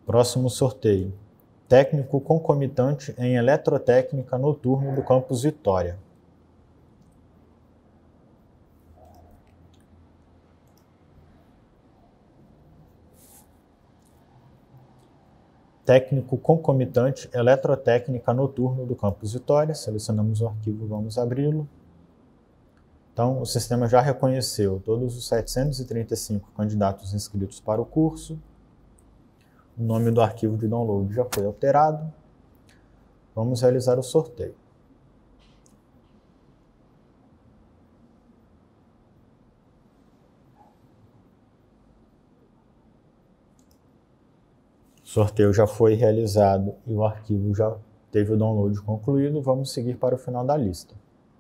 Próximo sorteio. Técnico concomitante em Eletrotécnica Noturno do Campus Vitória. Técnico concomitante Eletrotécnica Noturno do Campus Vitória. Selecionamos o arquivo, vamos abri-lo. Então, o sistema já reconheceu todos os 735 candidatos inscritos para o curso. O nome do arquivo de download já foi alterado. Vamos realizar o sorteio. O sorteio já foi realizado e o arquivo já teve o download concluído. Vamos seguir para o final da lista.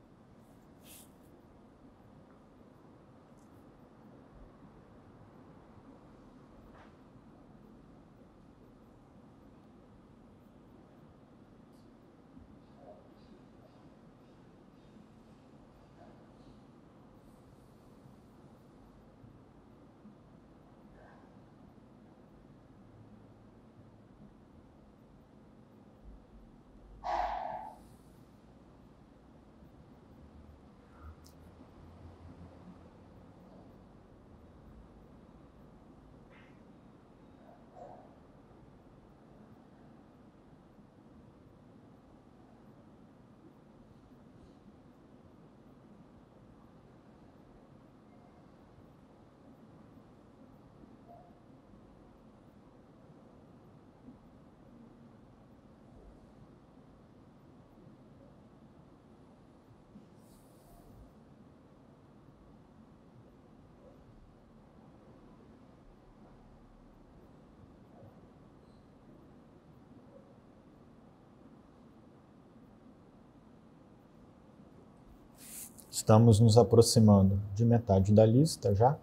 Estamos nos aproximando de metade da lista já.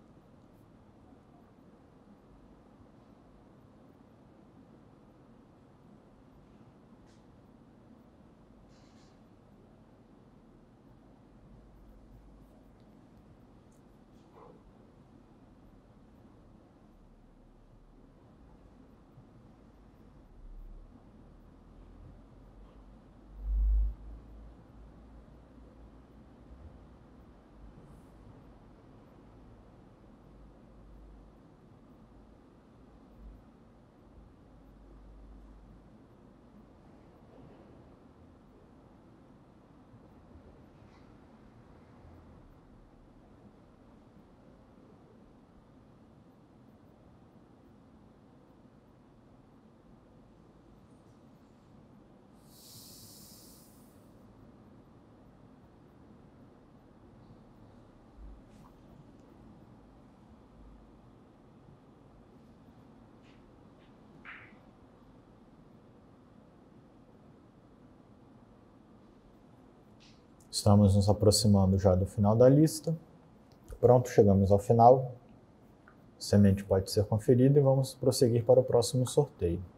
Estamos nos aproximando já do final da lista. Pronto, chegamos ao final. A semente pode ser conferida e vamos prosseguir para o próximo sorteio.